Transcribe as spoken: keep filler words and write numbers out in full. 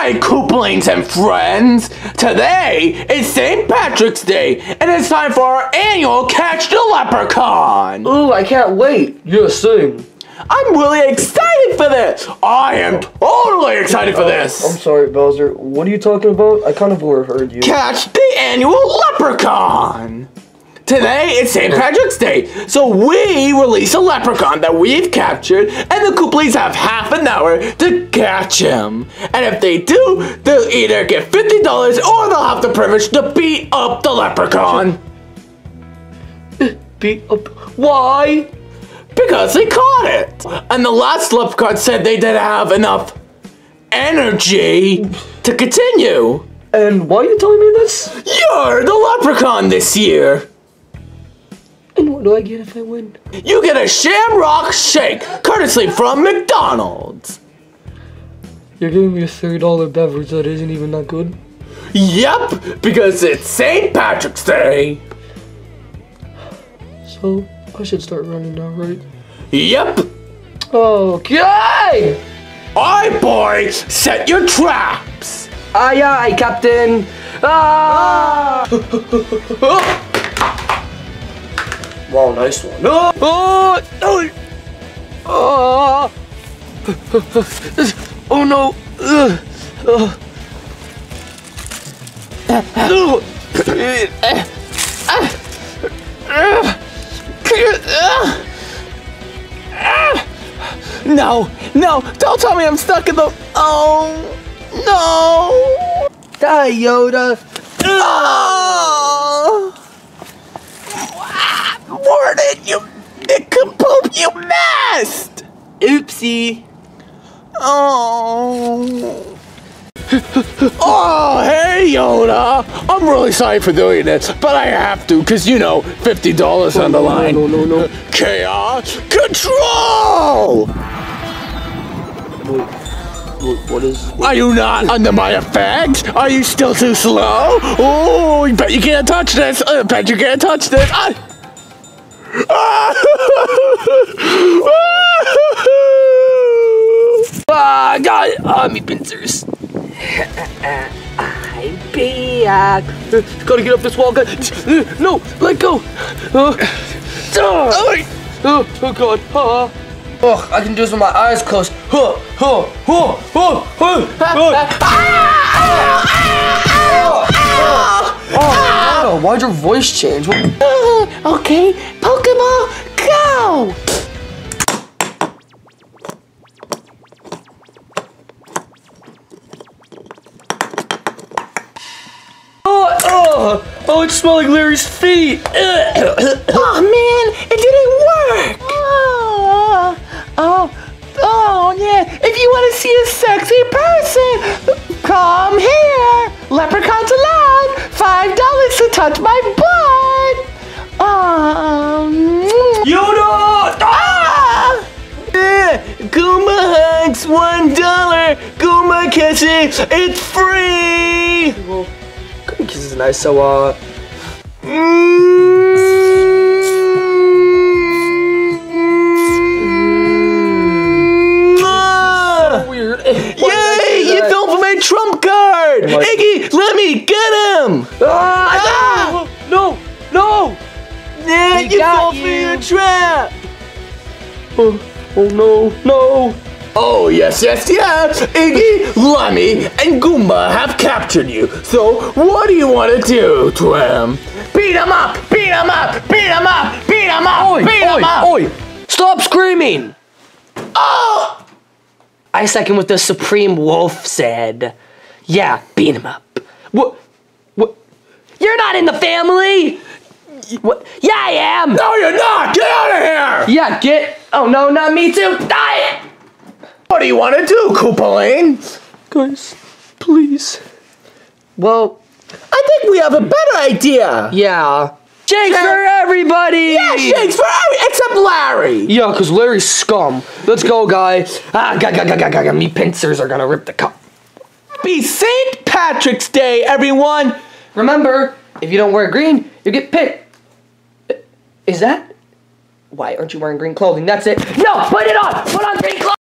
Hi, Koopalings and friends! Today is Saint Patrick's Day, and it's time for our annual Catch the Leprechaun! Ooh, I can't wait! Yeah, same. I'm really excited for this! I am totally excited for this! I'm sorry, Bowser. What are you talking about? I kind of overheard you. Catch the annual Leprechaun! Today is Saint Patrick's Day, so we release a leprechaun that we've captured, and the Koopalings have half an hour to catch him. And if they do, they'll either get fifty dollars or they'll have the privilege to beat up the leprechaun. Beat up? Why? Because they caught it. And the last leprechaun said they didn't have enough energy to continue. And why are you telling me this? You're the leprechaun this year. And what do I get if I win? You get a Shamrock Shake, courtesy from McDonald's. You're giving me a thirty dollar beverage that isn't even that good? Yep, because it's Saint Patrick's Day. So, I should start running now, right? Yep. Okay! Aye, boy, set your traps. Aye, aye, Captain. Ah! Wow, nice one. Oh! Oh! Oh! Oh, oh no! Ugh. Oh. No, no, don't tell me I'm stuck in the... Oh, no! Die, Yoda! Oh! Warden, you nincompoop, you messed! Oopsie! Oh. Oh, hey, Yoda! I'm really sorry for doing this, but I have to, because, you know, fifty dollars oh, on the no, line. No, no, no, no. Chaos Control! Wait, what, what is... What? Are you not under my effect? Are you still too slow? Oh, you bet you can't touch this. I bet you can't touch this. I Ah, I got it. Ah, me pincers. I'm back. Gotta get up this wall. No, let go. Uh, oh, oh, oh God. Uh, oh, I can do this with my eyes closed. Huh, huh, huh, huh, huh, huh. Oh, why'd your voice change? What? okay, Pokemon, go! Oh, oh, oh, it smells like Larry's feet. Oh man, it didn't work. Oh, oh, oh yeah. If you want to see a sexy person, come here. Leprechauns allowed. Five dollars to touch my butt. Um, Yoda! ah! Yeah, Goomba hugs, one dollar. Goomba kisses, it's free. Well, Cookies is nice, so, uh... Mm. So weird. Yay! You fell for my trump card! Oh my- Iggy, let me get him! Ah, Ah! no! No! Yeah, We you got fell you. for your trap! Oh, oh no, no! Oh, yes, yes, yes! Iggy, Lemmy, and Goomba have captured you. So, what do you want to do to him? Beat him up! Beat him up! Beat him up! Beat him up! Oi, beat him oi, up! oi! Stop screaming! Oh! I second what the Supreme Wolf said. Yeah, beat him up. What? What? You're not in the family! What? Yeah, I am! No, you're not! Get out of here! Yeah, get... Oh, no, not me too! Die! What do you want to do, Koopaling? Guys, please. Well, I think we have a better idea. yeah. Shakes Yeah. for everybody! Yeah, shakes for every except Larry. Yeah, because Larry's scum. Let's go, guys. Ah, ga, ga, ga, ga, ga, ga. Me pincers are gonna rip the cup. Happy Saint Patrick's Day, everyone. Remember, if you don't wear green, you get picked. Is that? Why aren't you wearing green clothing? That's it. No, put it on! Put on green clothing!